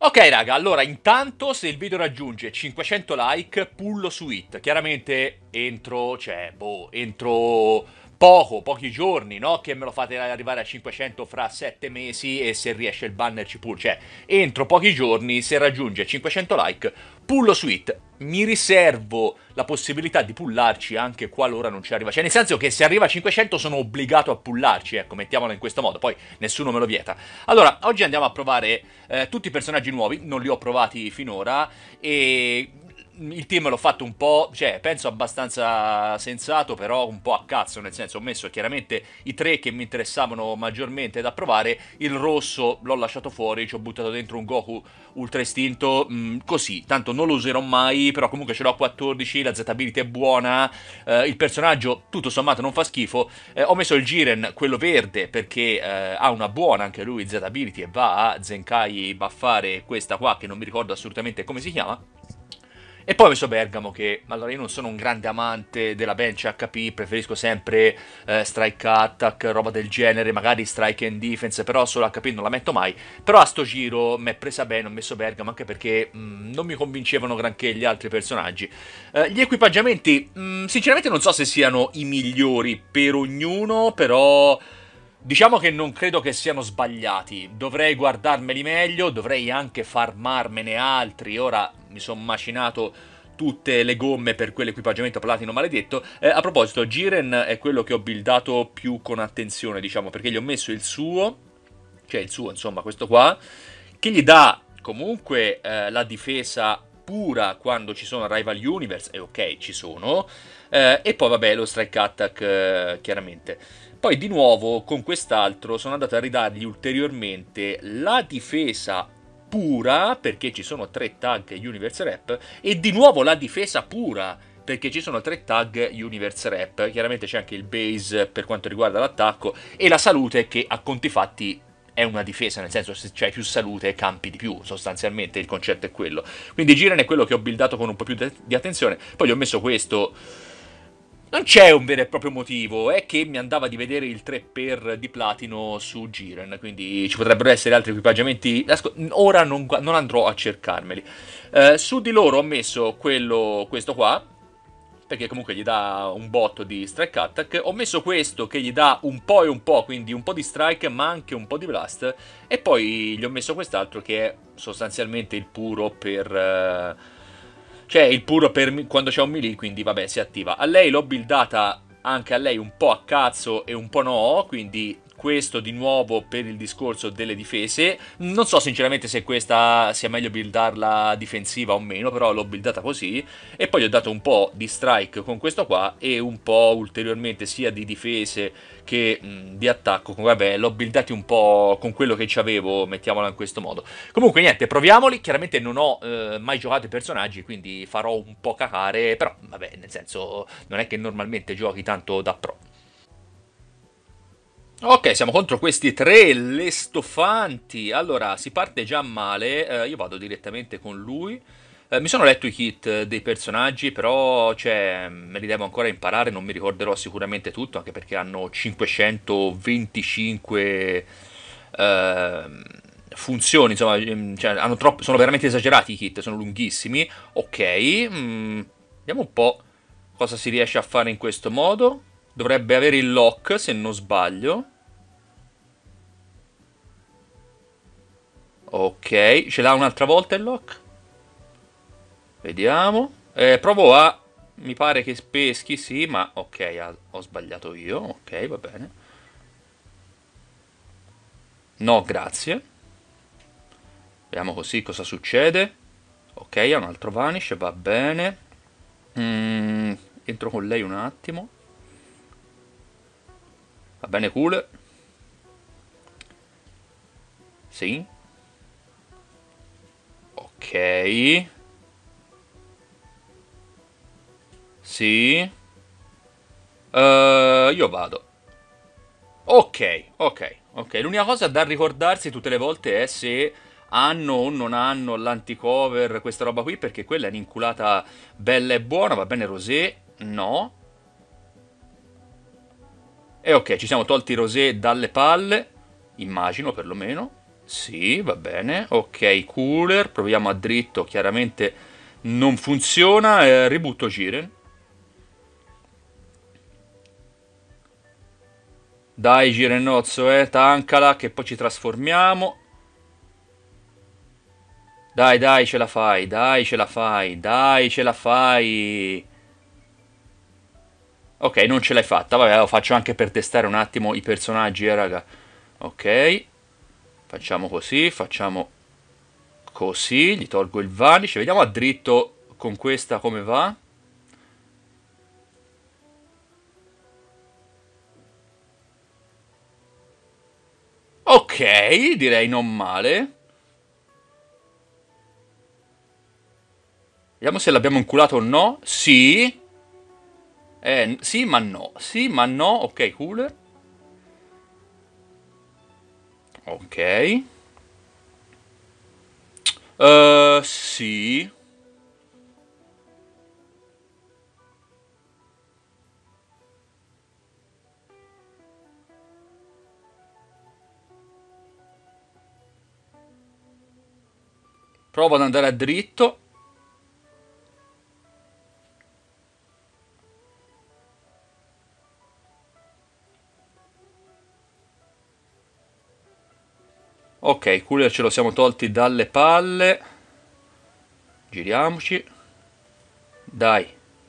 Ok raga, allora intanto se il video raggiunge 500 like, pullo su It. Chiaramente entro, entro pochi giorni, no? Che me lo fate arrivare a 500 fra 7 mesi e se riesce il banner ci pull. Cioè, entro pochi giorni, se raggiunge 500 like, pullo su It. Mi riservo la possibilità di pullarci anche qualora non ci arriva. Cioè, nel senso che se arriva a 500 sono obbligato a pullarci, ecco, mettiamolo in questo modo. Poi nessuno me lo vieta. Allora, oggi andiamo a provare tutti i personaggi nuovi, non li ho provati finora e il team l'ho fatto un po', cioè penso abbastanza sensato, però un po' a cazzo, nel senso ho messo chiaramente i tre che mi interessavano maggiormente da provare, il rosso l'ho lasciato fuori, ci ho buttato dentro un Goku ultra istinto, così, tanto non lo userò mai, però comunque ce l'ho a 14, la Z-ability è buona, il personaggio tutto sommato non fa schifo, ho messo il Jiren, quello verde, perché ha una buona anche lui Z-ability e va a Zenkai buffare questa qua che non mi ricordo assolutamente come si chiama. E poi ho messo Bergamo che, allora io non sono un grande amante della bench HP, preferisco sempre strike attack, roba del genere, magari strike and defense, però solo HP non la metto mai. Però a sto giro mi è presa bene, ho messo Bergamo anche perché non mi convincevano granché gli altri personaggi. Gli equipaggiamenti, sinceramente non so se siano i migliori per ognuno, però... Diciamo che non credo che siano sbagliati, dovrei guardarmeli meglio, dovrei anche farmarmene altri, ora mi sono macinato tutte le gomme per quell'equipaggiamento platino maledetto. A proposito, Jiren è quello che ho buildato più con attenzione, diciamo, perché gli ho messo il suo, cioè il suo, insomma, questo qua, che gli dà comunque la difesa pura quando ci sono Rival Universe, e ok, ci sono, e poi vabbè lo strike attack chiaramente. Poi di nuovo con quest'altro sono andato a ridargli ulteriormente la difesa pura, perché ci sono 3 tag Universe Rep, e di nuovo la difesa pura, perché ci sono 3 tag Universe Rep. Chiaramente c'è anche il base per quanto riguarda l'attacco, e la salute che a conti fatti è una difesa, nel senso se c'hai più salute campi di più, sostanzialmente il concetto è quello. Quindi Jiren è quello che ho buildato con un po' più di attenzione, poi gli ho messo questo. Non c'è un vero e proprio motivo, è che mi andava di vedere il 3x di platino su Jiren, quindi ci potrebbero essere altri equipaggiamenti. Ora non andrò a cercarmeli. Su di loro ho messo questo qua, perché comunque gli dà un botto di strike attack. Ho messo questo che gli dà un po' e un po', quindi un po' di strike ma anche un po' di blast. E poi gli ho messo quest'altro che è sostanzialmente il puro per... cioè il puro per quando c'è un melee, quindi vabbè si attiva. A lei l'ho buildata anche a lei un po' a cazzo e un po' no, quindi questo di nuovo per il discorso delle difese. Non so sinceramente se questa sia meglio buildarla difensiva o meno, però l'ho buildata così. E poi ho dato un po' di strike con questo qua e un po' ulteriormente sia di difese che di attacco. Vabbè, l'ho buildati un po' con quello che avevo, mettiamola in questo modo. Comunque niente, proviamoli. Chiaramente non ho mai giocato i personaggi, quindi farò un po' cacare, però vabbè, nel senso non è che normalmente giochi tanto da pro. Ok, siamo contro questi tre lestofanti. Allora, si parte già male. Io vado direttamente con lui. Mi sono letto i kit dei personaggi, però, cioè, me li devo ancora imparare. Non mi ricorderò sicuramente tutto, anche perché hanno 525 ehm, funzioni. Insomma, cioè, sono veramente esagerati i kit, sono lunghissimi. Ok, vediamo un po' cosa si riesce a fare in questo modo. Dovrebbe avere il lock, se non sbaglio. Ok, ce l'ha un'altra volta il lock? Vediamo. Provo a... Mi pare che peschi, sì, ma ok, ho sbagliato io. Ok, va bene. No, grazie. Vediamo così cosa succede. Ok, ha un altro vanish, va bene. Mm, entro con lei un attimo. Va bene, cool. Sì. Ok. Sì. Io vado. Ok, ok, ok. L'unica cosa da ricordarsi tutte le volte è se hanno o non hanno l'anticover, questa roba qui, perché quella è un'inculata bella e buona, va bene Rosé? No. E ok, ci siamo tolti Rosé dalle palle, immagino perlomeno. Sì, va bene. Ok, cooler. Proviamo a dritto. Chiaramente non funziona. Ributto Jiren. Dai, Girenozzo, tancala che poi ci trasformiamo. Dai, dai, ce la fai. Dai, ce la fai. Dai, ce la fai. Ok, non ce l'hai fatta. Vabbè, lo faccio anche per testare un attimo i personaggi, raga. Ok. Facciamo così, facciamo così. Gli tolgo il vanish. Vediamo a dritto con questa come va. Ok, direi non male. Vediamo se l'abbiamo inculato o no. Sì. Sì, ma no. Sì, ma no. Ok, cooler. Ok. Sì. Provo ad andare a dritto. Ok, cooler ce lo siamo tolti dalle palle. Giriamoci. Dai.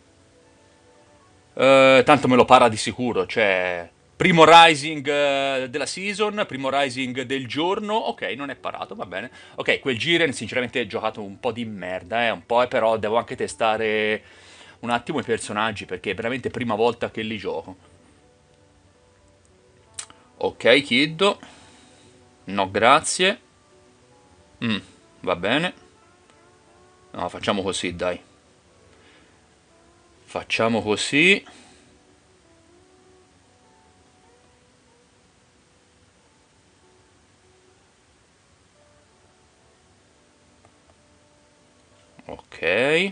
Tanto me lo para di sicuro, cioè... Primo rising della season, primo rising del giorno. Ok, non è parato, va bene. Ok, quel Jiren sinceramente è giocato un po' di merda, un po', però devo anche testare un attimo i personaggi perché è veramente prima volta che li gioco. Ok, Kiddo. No, grazie. Va bene. No, facciamo così, dai. Facciamo così. Ok.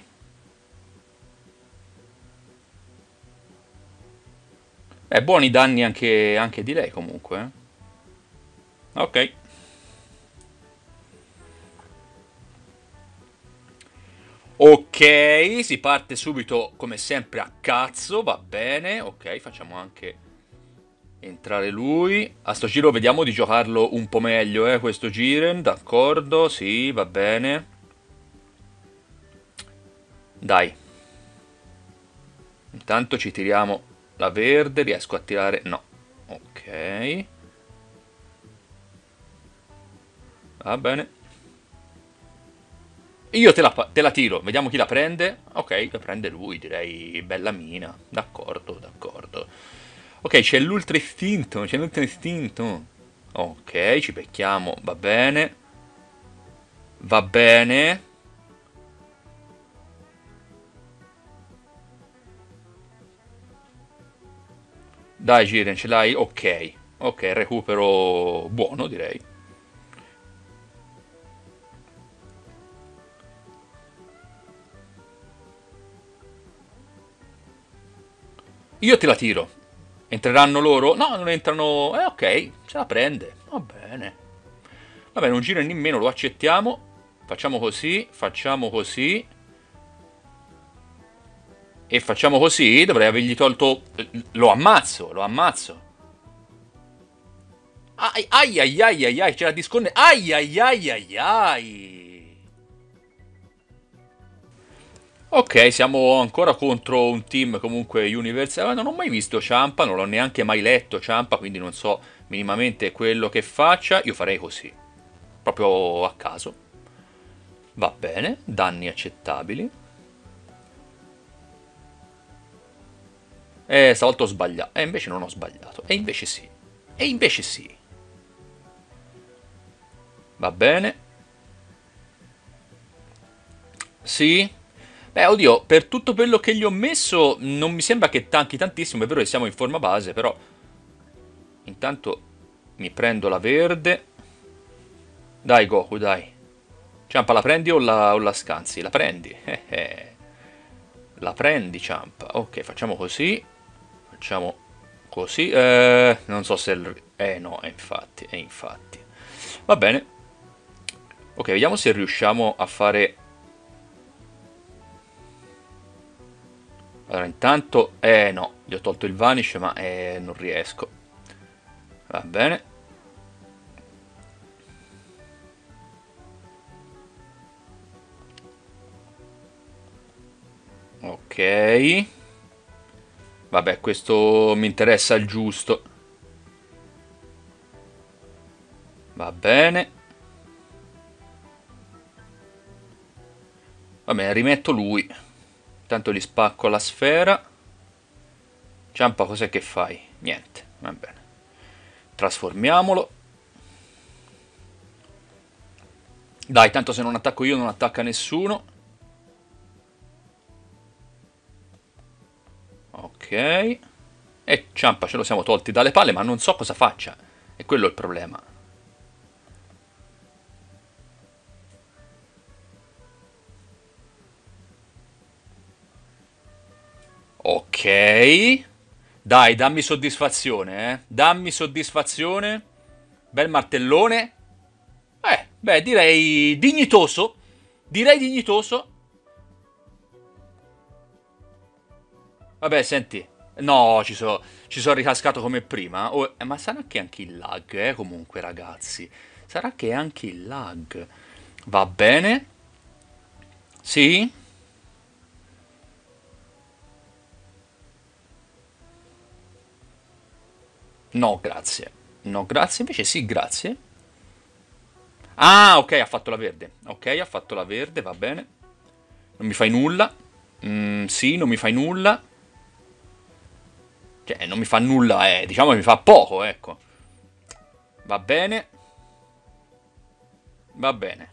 Buoni danni anche di lei comunque. Ok. Ok, si parte subito come sempre a cazzo, va bene. Ok, facciamo anche entrare lui. A sto giro vediamo di giocarlo un po' meglio, questo Jiren, d'accordo, sì, va bene. Dai, intanto ci tiriamo la verde, riesco a tirare... No, ok, va bene. Io te la tiro, vediamo chi la prende. Ok, la prende lui, direi bella mina. D'accordo, d'accordo. Ok, c'è l'ultra istinto. Ok, ci becchiamo, va bene. Va bene. Dai, Jiren, ce l'hai? Ok. Ok, recupero buono, direi. Io te la tiro. Entreranno loro? No, non entrano. Ok, ce la prende. Va bene. Va bene, un giro nemmeno, lo accettiamo. Facciamo così, facciamo così. E facciamo così. Dovrei avergli tolto. Lo ammazzo, lo ammazzo. Ai ai ai ai ai ai, c'è la disconne. Ai ai ai ai ai. Ok, siamo ancora contro un team comunque Universal. Non ho mai visto Ciampa, non l'ho neanche mai letto Ciampa, quindi non so minimamente quello che faccia. Io farei così, proprio a caso. Va bene, danni accettabili. Stavolta ho sbagliato. E invece non ho sbagliato. E invece sì. E invece sì. Va bene. Sì. Beh, oddio, per tutto quello che gli ho messo non mi sembra che tanchi tantissimo. È vero che siamo in forma base, però intanto mi prendo la verde. Dai, Goku, dai. Ciampa, la prendi o la scansi? La prendi. La prendi, Ciampa. Ok, facciamo così. Facciamo così. Non so se... no, è infatti, è infatti. Va bene. Ok, vediamo se riusciamo a fare... Allora, intanto... no, gli ho tolto il vanish, ma non riesco. Va bene. Ok. Vabbè, questo mi interessa il giusto. Va bene. Vabbè, rimetto lui. Intanto gli spacco la sfera. Ciampa, cos'è che fai? Niente, va bene. Trasformiamolo. Dai, tanto se non attacco io non attacca nessuno. Ok. E Ciampa ce lo siamo tolti dalle palle, ma non so cosa faccia. E quello è il problema. Ok. Dai, dammi soddisfazione, eh. Dammi soddisfazione. Bel martellone. Beh, direi dignitoso. Direi dignitoso. Vabbè, senti. No, ci so ricascato come prima. Oh, ma sarà che anche il lag, comunque, ragazzi. Sarà che anche il lag. Va bene. Sì? No, grazie. No, grazie. Invece sì, grazie. Ah, ok, ha fatto la verde. Ok, ha fatto la verde, va bene. Non mi fai nulla. Sì, non mi fai nulla. Cioè, non mi fa nulla, diciamo che mi fa poco, ecco. Va bene. Va bene.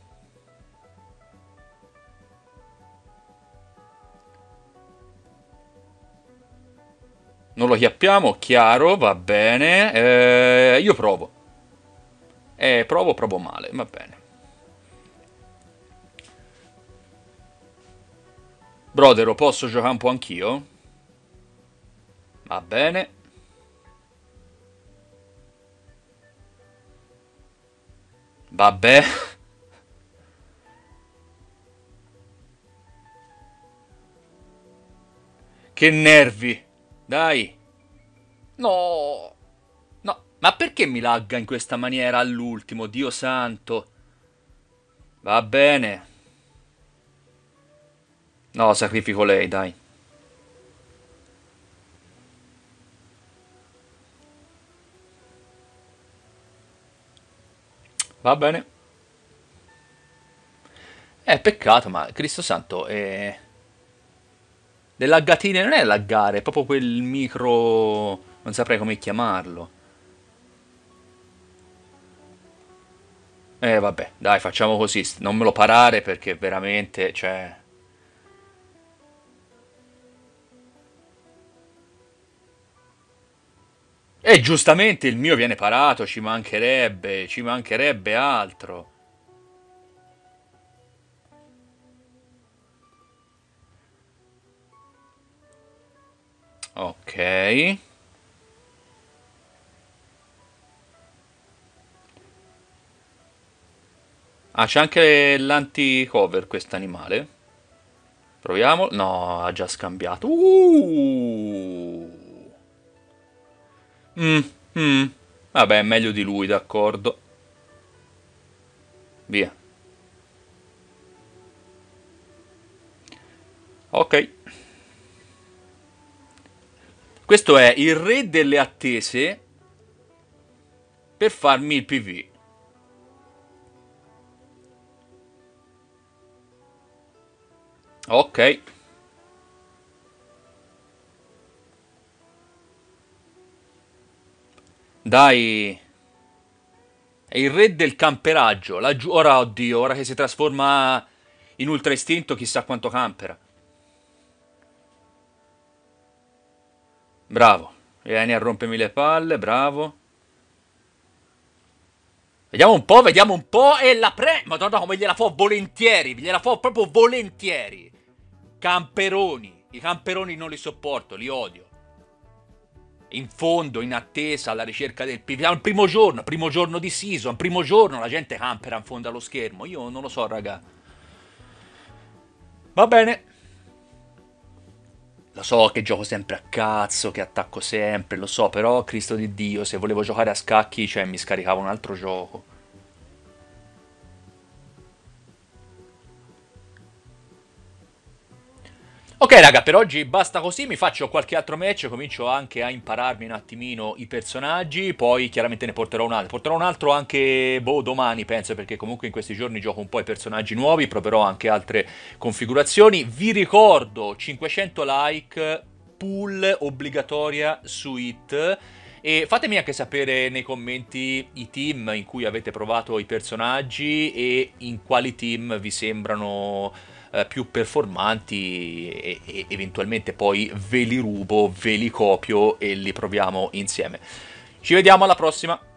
Non lo chiappiamo, chiaro, va bene. Io provo. Provo male, va bene. Brodero, posso giocare un po' anch'io? Va bene. Vabbè. Che nervi. Dai. No. No, ma perché mi lagga in questa maniera all'ultimo? Dio santo. Va bene. No, sacrifico lei, dai. Va bene. Peccato, ma Cristo Santo, le laggatine non è laggare, è proprio quel micro... non saprei come chiamarlo. Vabbè, dai, facciamo così, non me lo parare perché veramente, cioè... E giustamente il mio viene parato, ci mancherebbe altro. Ok. Ah, c'è anche l'anti-cover quest'animale. Proviamo. No, ha già scambiato. Mm, mm. Vabbè, è meglio di lui, d'accordo. Via. Ok. Questo è il re delle attese per farmi il PV. Ok. Dai. È il re del camperaggio. Ora, oddio, ora che si trasforma in ultra istinto, chissà quanto campera. Bravo. Vieni a rompermi le palle, bravo. Vediamo un po', e la Madonna, come gliela fo volentieri, gliela fo proprio volentieri. Camperoni. I camperoni non li sopporto, li odio. in fondo, in attesa, alla ricerca del PvP. Il primo giorno di season, primo giorno la gente campera in fondo allo schermo. Io non lo so, raga. Va bene. Lo so che gioco sempre a cazzo, che attacco sempre, lo so, però, Cristo di Dio, se volevo giocare a scacchi, cioè, mi scaricavo un altro gioco. Ok raga, per oggi basta così, mi faccio qualche altro match, comincio anche a impararmi un attimino i personaggi, poi chiaramente ne porterò un altro. Porterò un altro anche, boh, domani penso, perché comunque in questi giorni gioco un po' i personaggi nuovi, proverò anche altre configurazioni. Vi ricordo 500 like, pool obbligatoria su It. E fatemi anche sapere nei commenti i team in cui avete provato i personaggi e in quali team vi sembrano più performanti e eventualmente poi ve li rubo, ve li copio e li proviamo insieme. Ci vediamo alla prossima!